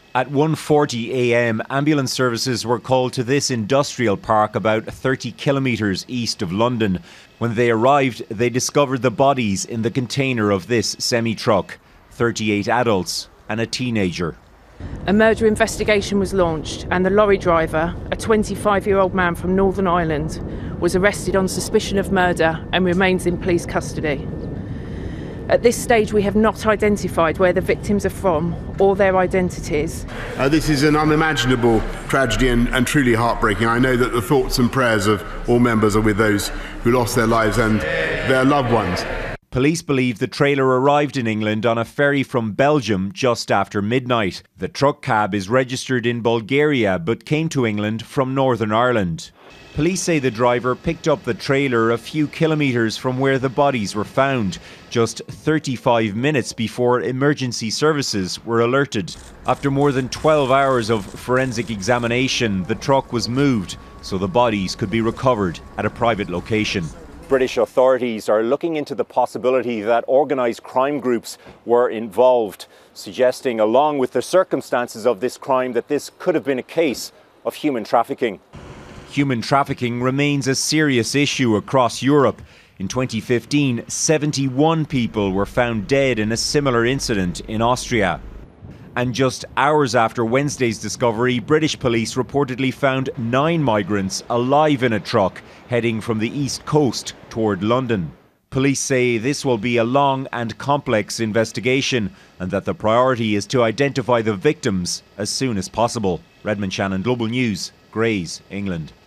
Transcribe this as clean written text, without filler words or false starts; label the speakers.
Speaker 1: At 1:40 a.m, ambulance services were called to this industrial park about 30 kilometres east of London. When they arrived, they discovered the bodies in the container of this semi-truck. 38 adults and a teenager.
Speaker 2: A murder investigation was launched and the lorry driver, a 25-year-old man from Northern Ireland, was arrested on suspicion of murder and remains in police custody. At this stage, we have not identified where the victims are from or their identities.
Speaker 3: This is an unimaginable tragedy and truly heartbreaking. I know that the thoughts and prayers of all members are with those who lost their lives and their loved ones.
Speaker 1: Police believe the trailer arrived in England on a ferry from Belgium just after midnight. The truck cab is registered in Bulgaria but came to England from Northern Ireland. Police say the driver picked up the trailer a few kilometres from where the bodies were found, just 35 minutes before emergency services were alerted. After more than 12 hours of forensic examination, the truck was moved so the bodies could be recovered at a private location. British authorities are looking into the possibility that organised crime groups were involved, suggesting, along with the circumstances of this crime, that this could have been a case of human trafficking. Human trafficking remains a serious issue across Europe. In 2015, 71 people were found dead in a similar incident in Austria. And just hours after Wednesday's discovery, British police reportedly found 9 migrants alive in a truck heading from the east coast toward London. Police say this will be a long and complex investigation and that the priority is to identify the victims as soon as possible. Redmond Shannon, Global News, Grays, England.